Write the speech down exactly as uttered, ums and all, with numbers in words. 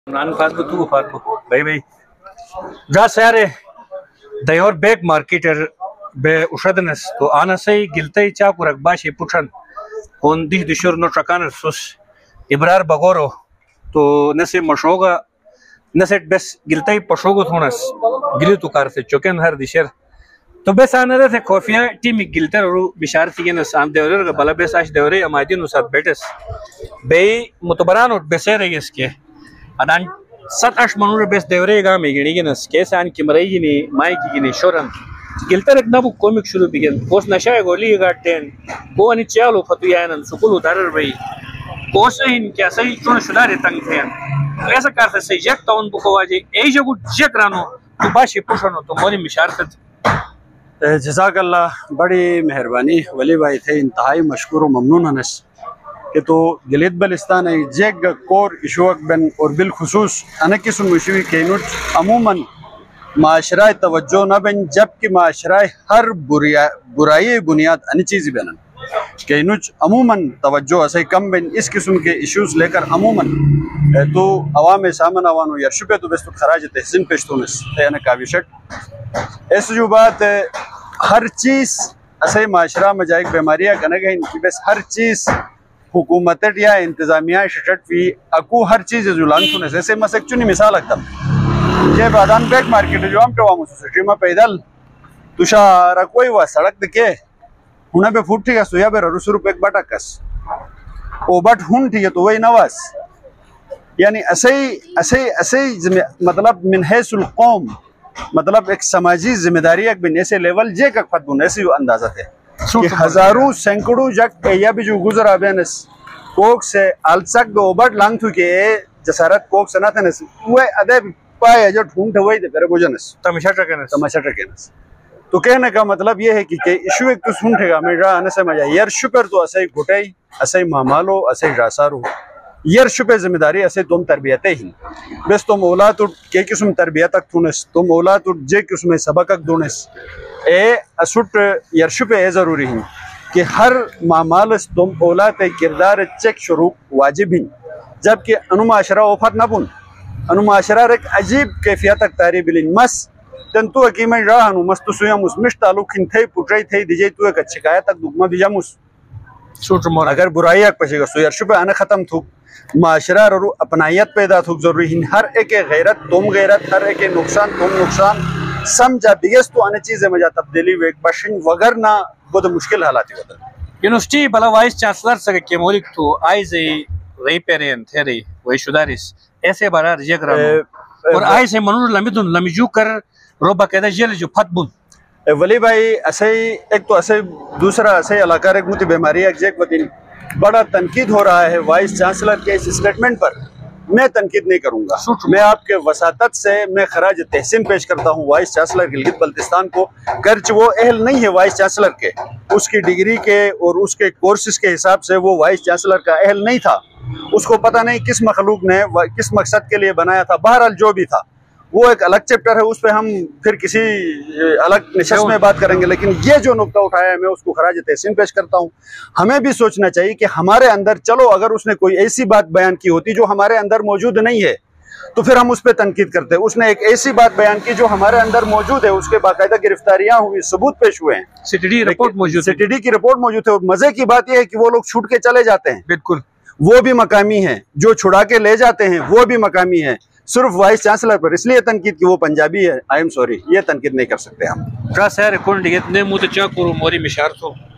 Nan farklı tu farklı. Bey bey. Ja sare dayor bek marketer be ushadnes to anasay giltay cha kurak bashi puchan on dih dishur no trakaner sus ibrar bagoro to nase mashoga naset bes giltay pashogo thonas gilu tu karse choken har disher to bes anare the kofia timi gilter ru bisharti genes am devrer ga bala bes ash devre amadin usat betes be mutobaran ut besere yeske adan sat ash manur bes devre ga megini genes kesan kimrai ni mai ki ni shoran gilter ek nabu komik shuru bigen pos nasha goli ga ten ko ani chalo fatu yanan sukulu darar bai ko sein kya sai chon shudare tang the ऐसा करते से जग town बुकवाजे ए जगह जग रानो तो बाशी पुछनो तो मोरी मिशारत जज़ाकल्लाह बड़ी मेहरबानी वली भाई थे इंतहाई मशकूर व ममनून हनस कि तो गिलित बलिस्तान है जग कोर इशुक बन और बिलखुसूस अनकिस मुशवी केनुट अमूमन माशरा तवज्जो न बन जबकि माशरा हर बुराई बुराई बुनियाद अन चीज़ बनन केनुच अमूमन तवज्जो ऐसे कम बन इस किस्म के इश्यूज लेकर अमूमन तो अवाम सामन अवानो यरशुपे तो बेस्तु खराज तहसीन पेशतुनस यानी काविशट ऐसी जो बात हर चीज़ ऐसे माशरा में जाए बीमारियाँ कनेगे इनकी बस हर चीज़ हुकूमत या इंतज़ामिया शट भी अकू हर चीज़ जुलान सुनस ऐसे मसक चुनी मिसाल एकदम ये बादान बैक मार्केट जो हम टवा मुसोसिटी में पैदल तुषा रकोई हुआ सड़क दिखे हुना पे फुट ठीक है सोया पे रुस रुपए बटा कस ओ बट हुन ठीक है तो वही नवास यानी ऐसे ऐसे ऐसे मतलब मिन हैसुल कौम मतलब एक समाजी जिम्मेदारी एक बिन ऐसे लेवल जे का फतबुन ऐसे अंदाजा थे कि हजारों सैकड़ों जग या भी जो गुजरा बेनस कोक से अलसक दो बट लांग थु के जसरत कोक सना थे नस वो अदे पाए जो ढूंढ वही दे करे बुझनस तमाशा टकनस तमाशा टकनस तो कहने का मतलब ये है कि के इशू एक तो सुन ठेगा मेरा आने से मजा यार शुक्र तो ऐसे घुटाई ऐसे मामालो ऐसे रासारो यार शुक्र जिम्मेदारी ऐसे तुम तरबियत ही बस तुम औलाद तो के किस्म तरबियत तक थुनस तुम औलाद तो जे किस्म सबक दुनस ए असुट यार शुक्र ए जरूरी है कि हर मामालस तुम औलाद किरदार चेक शुरू वाजिब ही जबकि अनुमाशरा वफात न बुन अनुमाशरा एक अजीब कैफियत तक तारी बिलिन मस तंतु हकीम राहनु मस्तु सुयमुस मिश तालुकिन थे पुट्रई थे दिजे तू एक शिकायत तक दुगमा बिजामुस सूट मोर अगर बुराई एक पछेगा सो यार शुभ आना खत्म थुक माशरा रो अपनायत पैदा थुक जरूरी हिन हर एक गैरत तुम गैरत हर एक नुकसान तुम नुकसान समझा बिगस तो आने चीजें मजा तब्दीली वेक बशिन वगर ना बहुत मुश्किल हालात होता यूनिवर्सिटी बला वाइस चांसलर से के मोलिक तो आइज रे पेरेन थेरी वही शुदारिस ऐसे बारा रिजेक्ट रहा और आइज मनूर लमिदुन लमिजू कर रो बकायदा जेल जो फतबुन वली भाई ऐसे एक तो ऐसे दूसरा ऐसे इलाका एक मुझे बीमारी एक वतीन बड़ा तनकीद हो रहा है वाइस चांसलर के इस स्टेटमेंट पर मैं तनकीद नहीं करूंगा मैं आपके वसातत से मैं खराज तहसीन पेश करता हूं वाइस चांसलर गिलगित बल्तिस्तान को गर्च वो अहल नहीं है वाइस चांसलर के उसकी डिग्री के और उसके कोर्सेज के हिसाब से वो वाइस चांसलर का अहल नहीं था उसको पता नहीं किस मखलूक ने किस मकसद के लिए बनाया था बहरहाल जो भी था वो एक अलग चैप्टर है उस पर हम फिर किसी अलग निशस्त में बात करेंगे लेकिन ये जो नुक्ता उठाया है मैं उसको खराज तहसीन पेश करता हूँ हमें भी सोचना चाहिए कि हमारे अंदर चलो अगर उसने कोई ऐसी बात बयान की होती जो हमारे अंदर मौजूद नहीं है तो फिर हम उस पर तनकीद करते हैं उसने एक ऐसी बात बयान की जो हमारे अंदर मौजूद है उसके बाकायदा गिरफ्तारियां हुई सबूत पेश हुए हैं सीटीडी रिपोर्ट मौजूद सीटीडी की रिपोर्ट मौजूद है और मजे की बात यह है कि वो लोग छूट के चले जाते हैं बिल्कुल वो भी मकामी है जो छुड़ा के ले जाते हैं वो भी मकामी है सिर्फ वाइस चांसलर पर इसलिए तनकीद कि वो पंजाबी है आई एम सॉरी ये तनकीद नहीं कर सकते हम का सर कौन डिगेत ने मुझे चा करो मोरी मिशार तो